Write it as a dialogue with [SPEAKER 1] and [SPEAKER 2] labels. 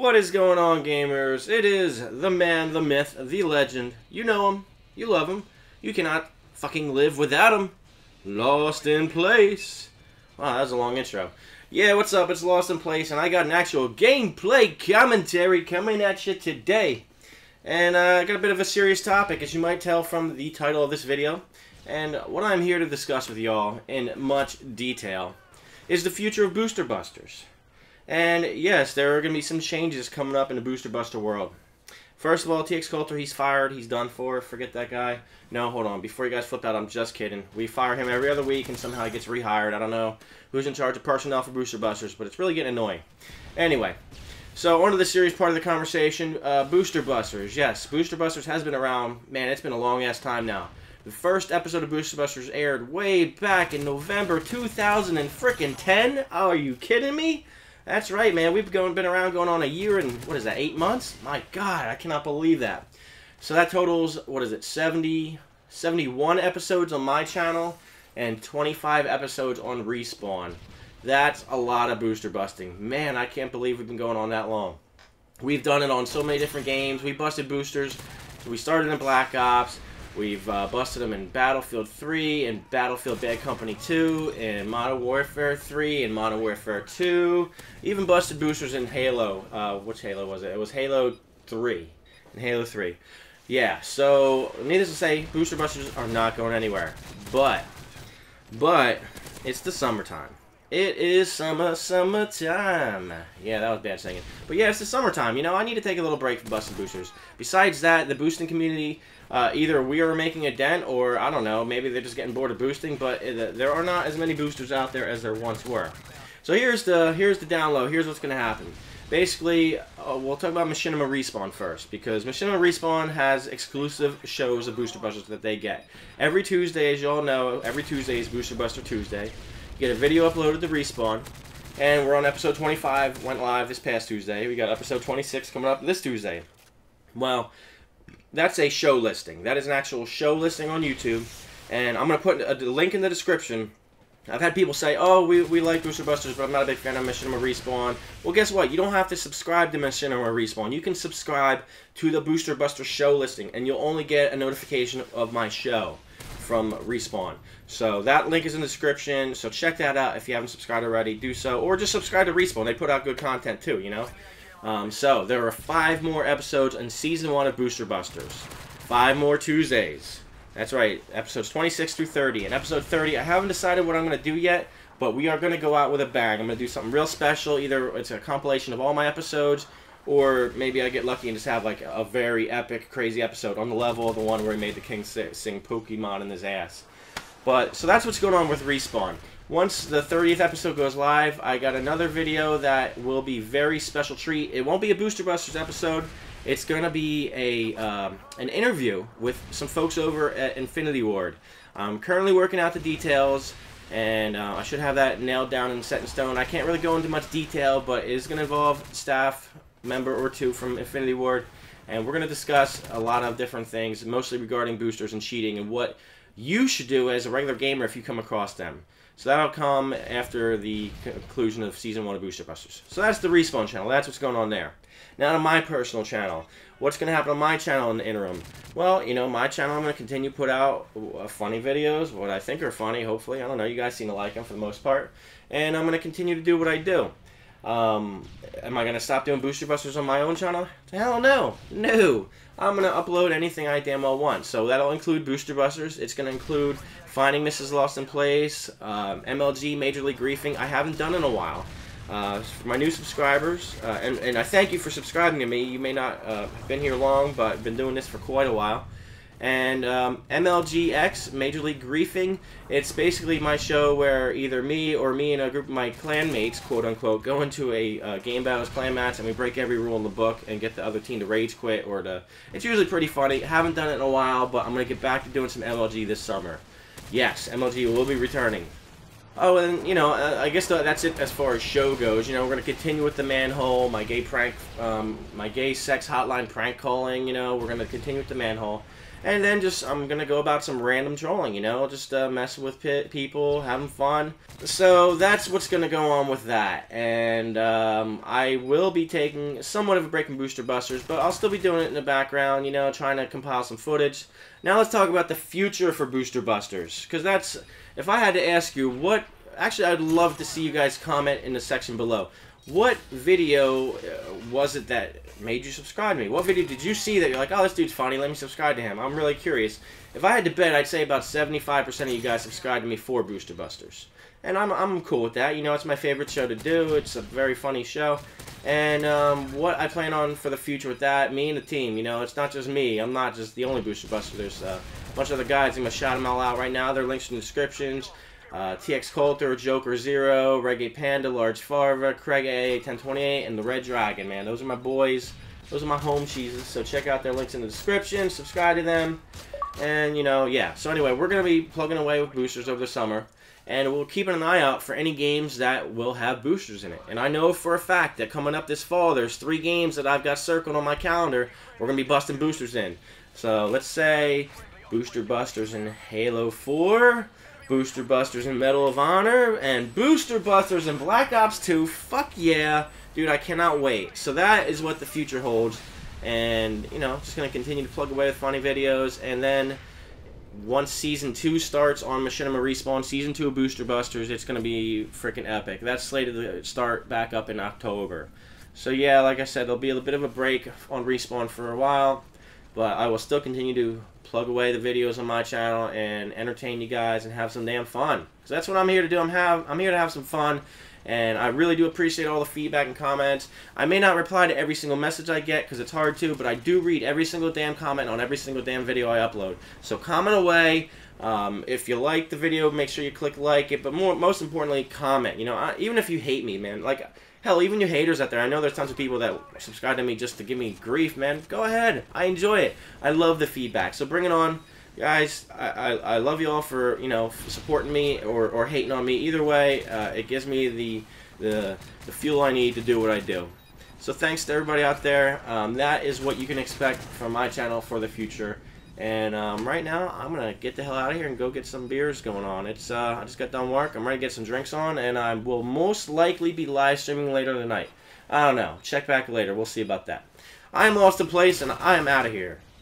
[SPEAKER 1] What is going on, gamers? It is the man, the myth, the legend. You know him. You love him. You cannot fucking live without him. Lost in Place. Wow, that was a long intro. Yeah, what's up? It's Lost in Place, and I got an actual gameplay commentary coming at you today. And I got a bit of a serious topic, as you might tell from the title of this video. And what I'm here to discuss with y'all in much detail is the future of Booster Busters. And yes, there are going to be some changes coming up in the Booster Buster world. First of all, TX Coulter, he's fired. He's done for. Forget that guy. No, hold on. Before you guys flip out, I'm just kidding. We fire him every other week, and somehow he gets rehired. I don't know who's in charge of personnel for Booster Busters, but it's really getting annoying. Anyway, so on to the serious part of the conversation. Booster Busters. Yes, Booster Busters has been around. Man, it's been a long-ass time now. The first episode of Booster Busters aired way back in November 2010. Oh, are you kidding me? That's right, man. We've been around going on a year and, what is that, 8 months? My God, I cannot believe that. So that totals, what is it, 71 episodes on my channel and 25 episodes on Respawn. That's a lot of booster busting. Man, I can't believe we've been going on that long. We've done it on so many different games. We busted boosters. We started in Black Ops. We've busted them in Battlefield 3, and Battlefield Bad Company 2, and Modern Warfare 3, and Modern Warfare 2. Even busted boosters in Halo. Which Halo was it? It was Halo 3. In Halo 3. Yeah, so, needless to say, booster busters are not going anywhere. But, it's the summertime. It is summertime. Yeah, that was bad singing. But yeah, it's the summertime. You know, I need to take a little break from busting boosters. Besides that, the boosting community, either we are making a dent, or, I don't know, maybe they're just getting bored of boosting, but there are not as many boosters out there as there once were. So here's the down low. Here's what's going to happen. Basically, we'll talk about Machinima Respawn first, because Machinima Respawn has exclusive shows of Booster Busters that they get. Every Tuesday, as you all know, every Tuesday is Booster Buster Tuesday. You get a video uploaded to Respawn, and we're on episode 25, went live this past Tuesday. We got episode 26 coming up this Tuesday. Well, that's a show listing. That is an actual show listing on YouTube, and I'm going to put a link in the description. I've had people say, oh, we like Booster Busters, but I'm not a big fan of Machinima Respawn. Well, guess what? You don't have to subscribe to Machinima Respawn. You can subscribe to the Booster Buster show listing, and you'll only get a notification of my show from Respawn. So that link is in the description, so check that out. If you haven't subscribed already, do so. Or just subscribe to Respawn. They put out good content too, you know? So there are 5 more episodes in Season 1 of Booster Busters. 5 more Tuesdays. That's right, episodes 26 through 30. And episode 30, I haven't decided what I'm going to do yet, but we are going to go out with a bang. I'm going to do something real special. Either it's a compilation of all my episodes, or maybe I get lucky and just have like a very epic, crazy episode on the level of the one where he made the king sing Pokemon in his ass. But, so that's what's going on with Respawn. Once the 30th episode goes live, I got another video that will be very special treat. It won't be a Booster Busters episode. It's going to be an interview with some folks over at Infinity Ward. I'm currently working out the details, and I should have that nailed down and set in stone. I can't really go into much detail, but it is going to involve staff member or two from Infinity Ward, and we're going to discuss a lot of different things, mostly regarding boosters and cheating, and what you should do as a regular gamer if you come across them. So that'll come after the conclusion of Season 1 of Booster Busters. So that's the Respawn channel. That's what's going on there. Now to my personal channel. What's going to happen on my channel in the interim? Well, you know, my channel, I'm going to continue to put out funny videos, what I think are funny, hopefully. I don't know, you guys seem to like them for the most part. And I'm going to continue to do what I do. Am I going to stop doing Booster Busters on my own channel? Hell no. No. I'm going to upload anything I damn well want. So that'll include Booster Busters. It's going to include Finding Mrs. Lost in Place, MLG, Major League Griefing. I haven't done in a while. For my new subscribers, and I thank you for subscribing to me. You may not have been here long, but I've been doing this for quite a while. And MLGX, Major League Griefing, it's basically my show where either me or me and a group of my clanmates, quote-unquote, go into a game battles clan match, and we break every rule in the book and get the other team to rage quit, or to... It's usually pretty funny. Haven't done it in a while, but I'm going to get back to doing some MLG this summer. Yes, MLG will be returning. Oh, and, you know, I guess that's it as far as show goes. You know, we're going to continue with the manhole, my gay prank, my gay sex hotline prank calling, you know. We're going to continue with the manhole. And then just, I'm going to go about some random trolling, you know, just messing with people, having fun. So that's what's going to go on with that. And I will be taking somewhat of a break from Booster Busters, but I'll still be doing it in the background, you know, trying to compile some footage. Now let's talk about the future for Booster Busters. Because that's, if I had to ask you what, actually I'd love to see you guys comment in the section below. What video was it that made you subscribe to me? What video did you see that you're like, oh, this dude's funny, let me subscribe to him? I'm really curious. If I had to bet, I'd say about 75% of you guys subscribe to me for Booster Busters. And I'm cool with that. You know, it's my favorite show to do. It's a very funny show. And what I plan on for the future with that, me and the team, you know, it's not just me. I'm not just the only Booster Buster. There's a bunch of other guys. I'm going to shout them all out right now. Their links in the descriptions. TX Coulter, Joker Zero, Reggae Panda, Large Farva, Craig A 1028, and the Red Dragon, man. Those are my boys. Those are my home cheeses. So check out their links in the description. Subscribe to them. And, you know, yeah. So anyway, we're going to be plugging away with boosters over the summer. And we'll keep an eye out for any games that will have boosters in it. And I know for a fact that coming up this fall, there's 3 games that I've got circled on my calendar we're going to be busting boosters in. So let's say Booster Busters in Halo 4, Booster Busters in Medal of Honor, and Booster Busters in Black Ops 2. Fuck yeah. Dude, I cannot wait. So that is what the future holds. And, you know, just going to continue to plug away with funny videos. And then once Season 2 starts on Machinima Respawn, Season 2 of Booster Busters, it's going to be freaking epic. That's slated to start back up in October. So yeah, like I said, there'll be a bit of a break on Respawn for a while, but I will still continue to plug away the videos on my channel and entertain you guys and have some damn fun. Because that's what I'm here to do. I'm here to have some fun, and I really do appreciate all the feedback and comments. I may not reply to every single message I get because it's hard to, but I do read every single damn comment on every single damn video I upload. So comment away. If you like the video, make sure you click like it, but most importantly, comment. You know, even if you hate me, man, like, hell, even you haters out there, I know there's tons of people that subscribe to me just to give me grief, man. Go ahead. I enjoy it. I love the feedback. So bring it on. Guys, I love you all for, you know, supporting me or hating on me. Either way, it gives me the fuel I need to do what I do. So thanks to everybody out there. That is what you can expect from my channel for the future. And right now, I'm going to get the hell out of here and go get some beers going on. It's I just got done work. I'm ready to get some drinks on, and I will most likely be live streaming later tonight. I don't know. Check back later. We'll see about that. I am Lost in Place, and I am out of here.